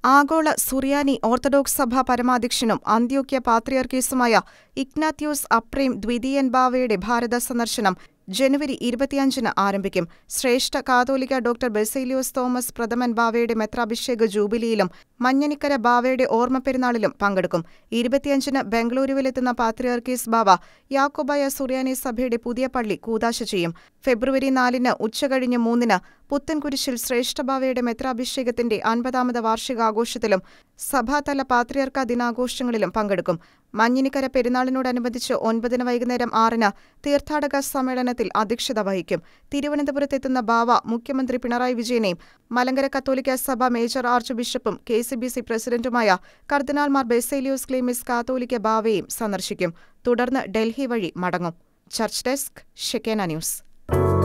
ആഗോള സുറിയാനി ഓർത്തഡോക്സ് സഭ പരമാധ്യക്ഷനും അന്ത്യോക്യ പാത്രിയർക്കീസുമായ ഇഗ്നാത്യോസ് അപ്രേം ദ്വിതീയൻ ബാവയുടെ ഭാരത സന്ദർശനം ജനുവരി 25-ന് ആരംഭിക്കും. ശ്രേഷ്ഠ കാതോലിക്ക ഡോക്ടർ ബസേലിയോസ് തോമസ് പ്രഥമൻ ബാവയുടെ മെത്രാഭിഷേക ജൂബിലിയിലും മഞ്ഞനിക്കര ബാവയുടെ ഓർമ്മപ്പെരുന്നാളിലും പങ്കെടുക്കും. 25-ന് ബംഗളൂരുവിലെത്തുന്ന പാത്രിയർക്കീസ് ബാവ യാക്കോബായ സുറിയാനി സഭയുടെ പുതിയ പള്ളി കൂദാശ ചെയ്യും. ഫെബ്രുവരി 4-ന് ഉച്ചകഴിഞ്ഞ് 3-ന് പുത്തൻകുരിശിൽ ശ്രേഷ്ഠബാവയുടെ മെത്രാഭിഷേകത്തിന്റെ 50ാമത് വാർഷികാഘോഷത്തിലും സഭാതല പാത്രിയർക്ക ദിനാഘോഷങ്ങളിലും പങ്കെടുക്കും. മഞ്ഞിനിക്കര പെരുന്നാളിനോടനുബന്ധിച്ച് 9-ന് വൈകുന്നേരം 6-ന് തീർത്ഥാടക സമ്മേളനത്തിൽ അധ്യക്ഷത വഹിക്കും. തിരുവനന്തപുരത്തെത്തുന്ന ബാവ മുഖ്യമന്ത്രി പിണറായി വിജയനെയും മലങ്കര കത്തോലിക്ക സഭ മേജർ ആർച്ച് ബിഷപ്പും KCBC പ്രസിഡന്റുമായ കർദിനാൾ മാർ ബസേലിയോസ് ക്ലീമിസ് കാത്തോലിക്ക ബാവയെയും സന്ദർശിക്കും. തുടർന്ന് ഡൽഹി വഴി മടങ്ങും. Church desk, Shekinah news.